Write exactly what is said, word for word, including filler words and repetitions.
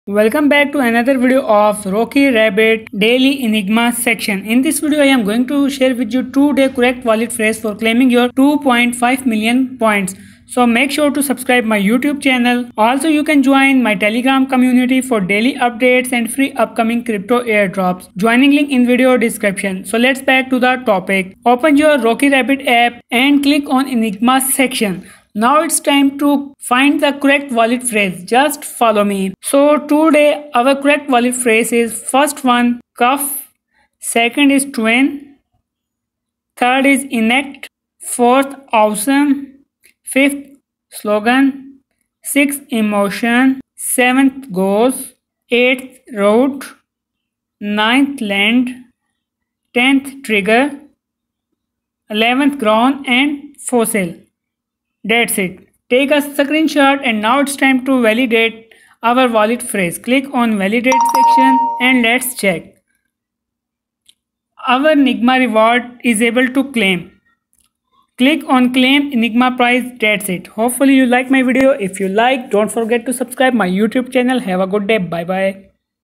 Welcome back to another video of Rocky Rabbit Daily Enigma section. In this video I am going to share with you two day correct wallet phrase for claiming your two point five million points. So make sure to subscribe my YouTube channel. Also you can join my Telegram community for daily updates and free upcoming crypto airdrops. Joining link in video description. So let's back to the topic. Open your Rocky Rabbit app and click on Enigma section. Now it's time to find the correct wallet phrase. Just follow me. So today our correct wallet phrase is first one cuff, second is twin, third is enact, fourth awesome, fifth slogan, sixth emotion, seventh goes, eighth road, ninth land, tenth trigger, eleventh ground and fossil. That's it. Take a screenshot and now it's time to validate our wallet phrase. Click on validate section and let's check. Our Enigma reward is able to claim. Click on claim Enigma prize. That's it. Hopefully you like my video. If you like, don't forget to subscribe my YouTube channel. Have a good day. Bye bye.